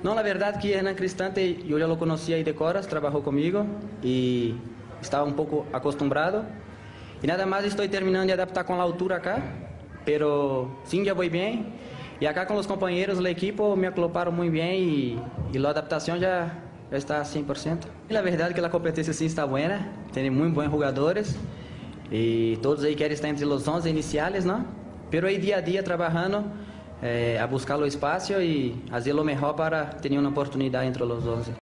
No, la verdad que Hernán Cristante yo ya lo conocía ahí de Coras, trabajó conmigo y estaba un poco acostumbrado. Y nada más estoy terminando de adaptar con la altura acá, pero sí, ya voy bien. Y acá con los compañeros del equipo me acloparon muy bien y la adaptación ya está a 100%. Y la verdad que la competencia sí está buena, tiene muy buenos jugadores y todos ahí quieren estar entre los 11 iniciales, ¿no? Pero ahí día a día trabajando a buscar o espaço e fazer o melhor para ter uma oportunidade entre os 11.